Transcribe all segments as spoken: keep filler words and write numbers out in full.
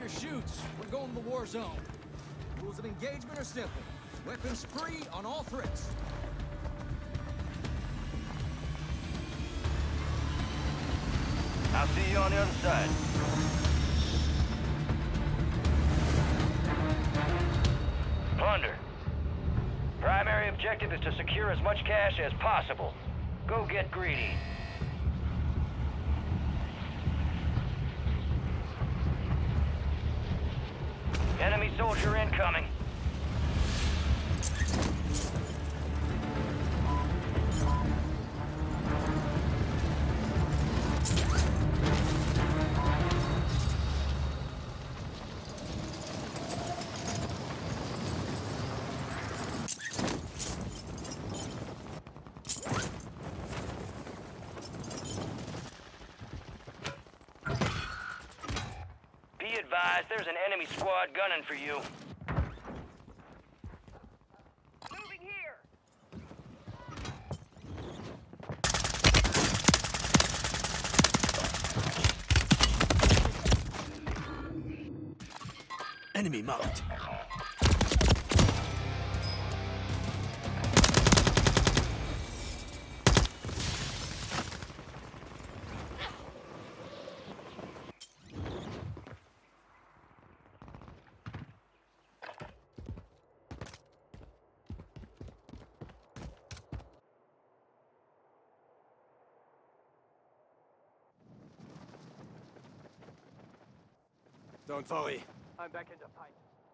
Fire shoots. We're going to the war zone. Rules of engagement are simple. Weapons free on all threats. I'll see you on the other side. Plunder. Primary objective is to secure as much cash as possible. Go get greedy. Enemy soldier incoming. There's an enemy squad gunning for you. Moving here. Enemy marked. Don't worry. I'm back into fight.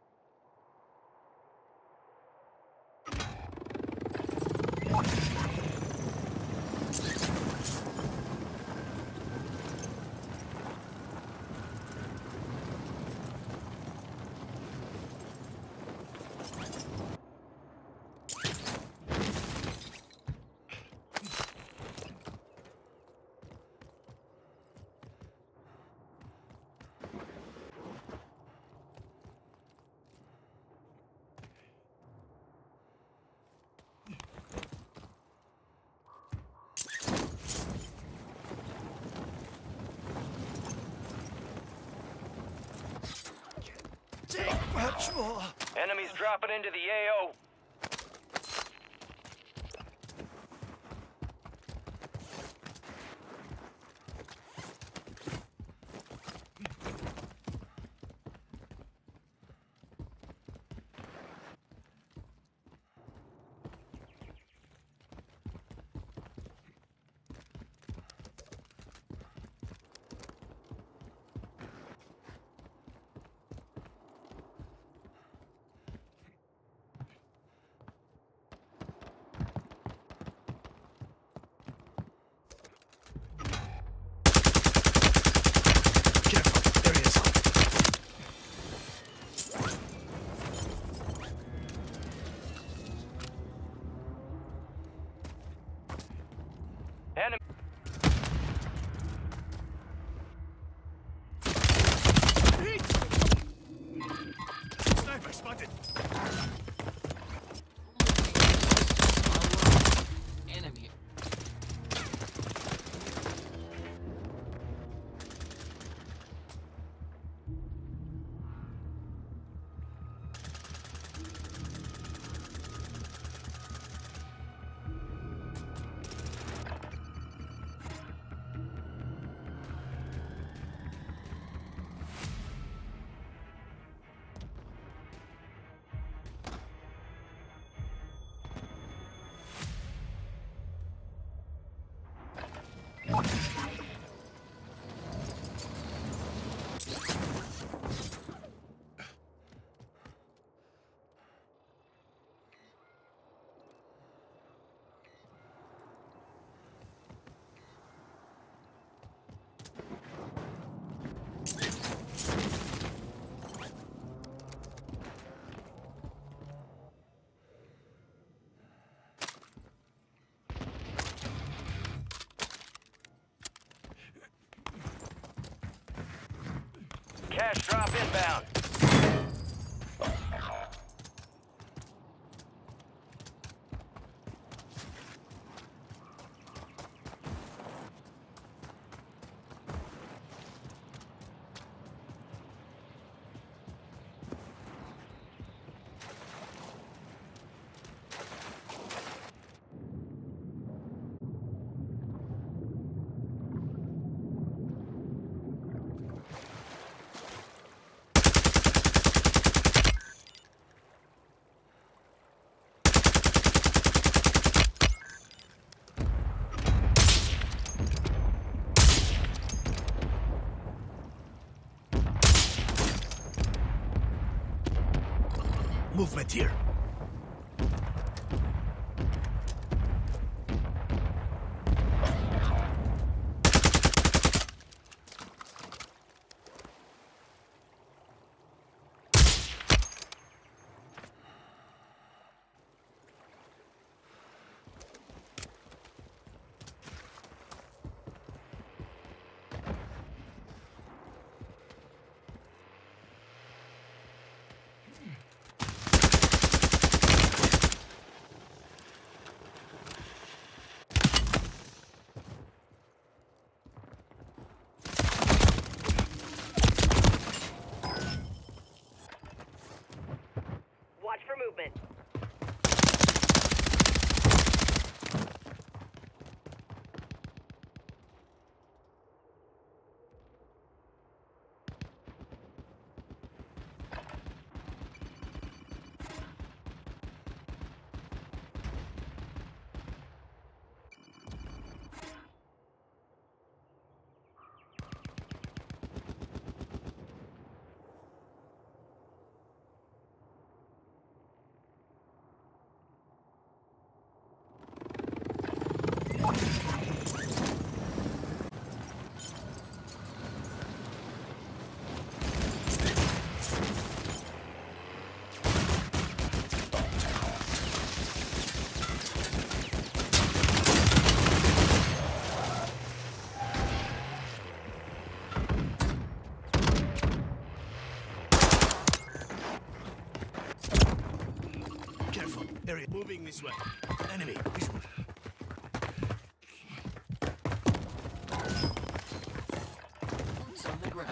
Much more. Enemies dropping into the A O. Enemy. Sniper spotted. Enemy. Cash drop inbound. Movement here. Watch for movement. Careful. Area moving this way. Enemy visual. Boots on the ground.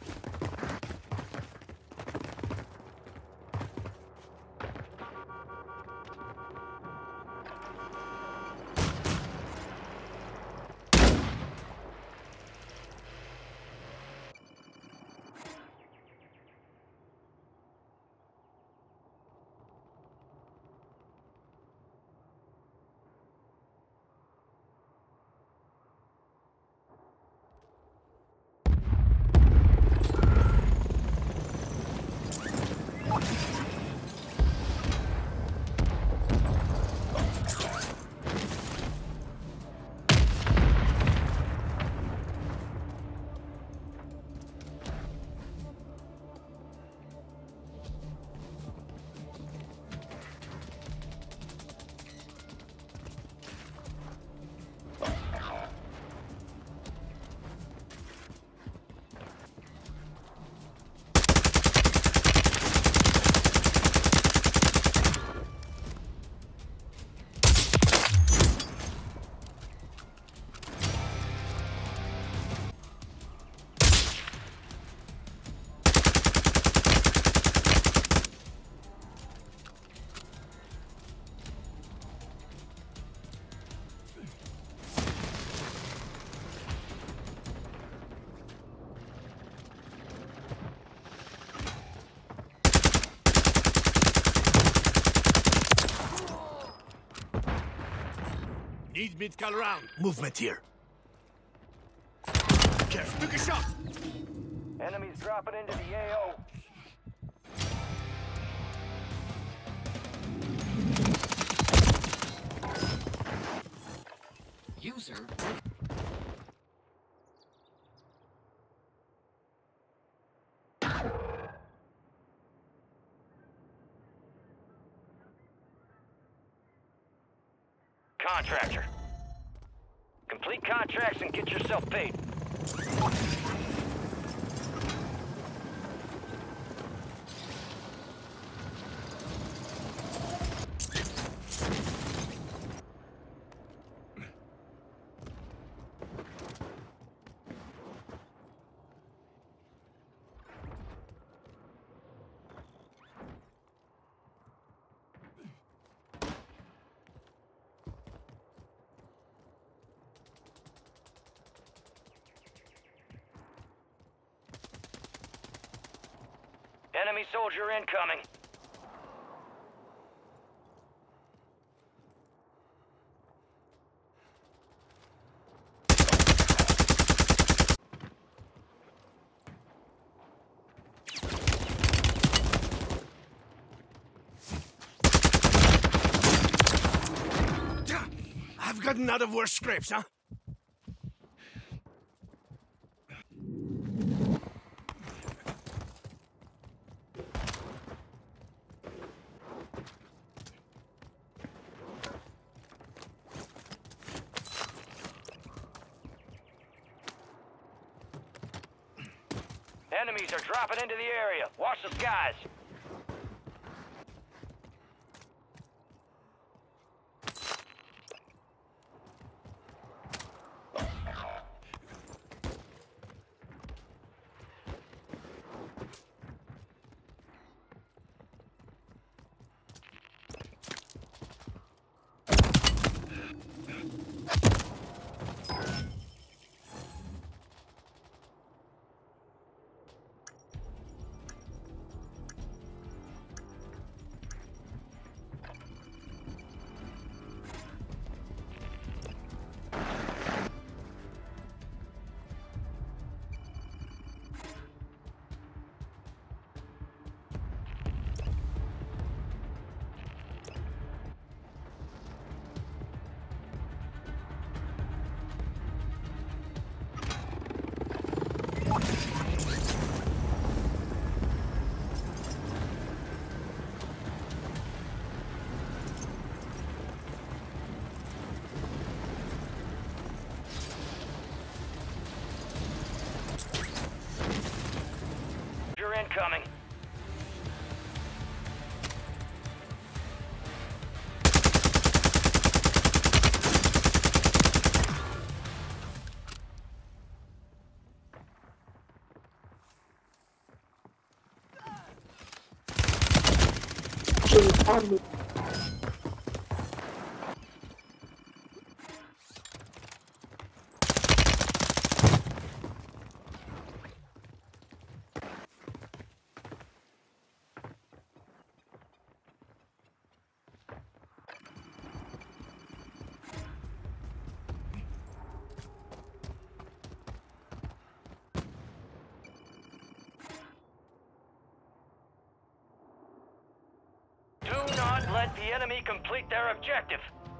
Need mid-cal round. Movement here. Careful. Took a shot. Enemies dropping into the A O. User. Contractor. Complete contracts and get yourself paid. Enemy soldier incoming. Gotten out of worse scrapes, huh? Enemies are dropping into the area. Watch the skies. You're incoming. Do not let the enemy complete their objective.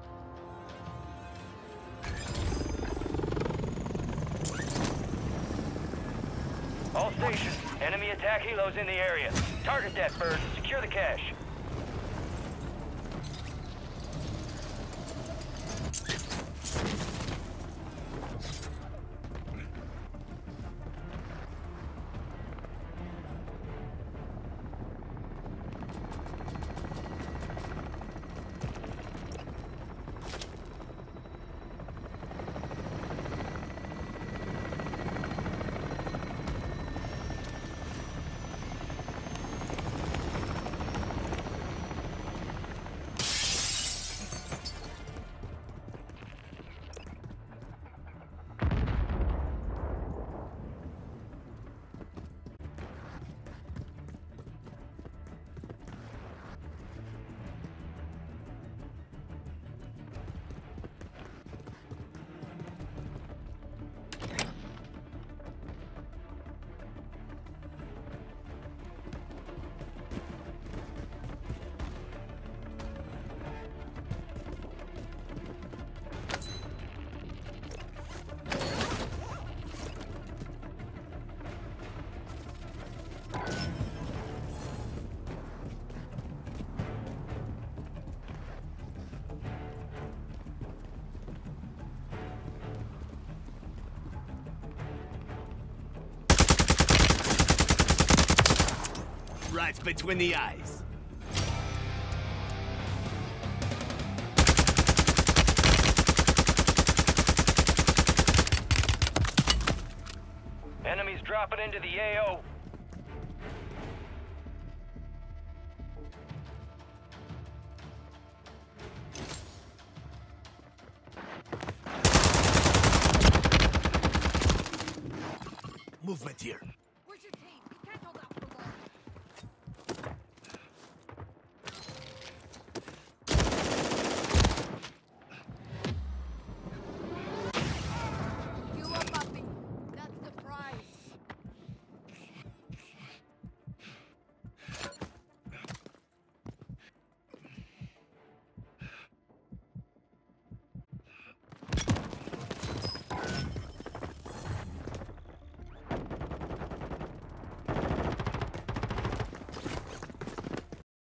All stations, enemy attack helos in the area. Target that bird and secure the cache. Right between the eyes. Enemies dropping into the A O. Movement here.